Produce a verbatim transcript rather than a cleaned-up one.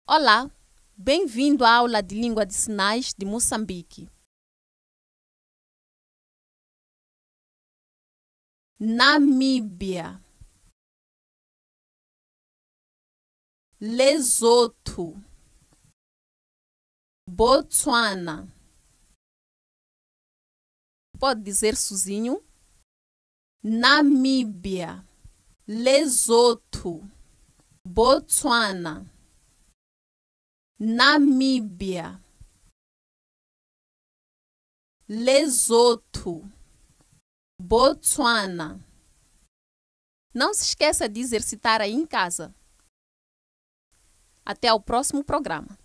Olá, bem-vindo à aula de língua de sinais de Moçambique. Namíbia, Lesoto, Botsuana. Pode dizer sozinho? Namíbia, Lesoto, Botsuana. Namíbia, Lesoto, Botsuana. Não se esqueça de exercitar aí em casa. Até o próximo programa.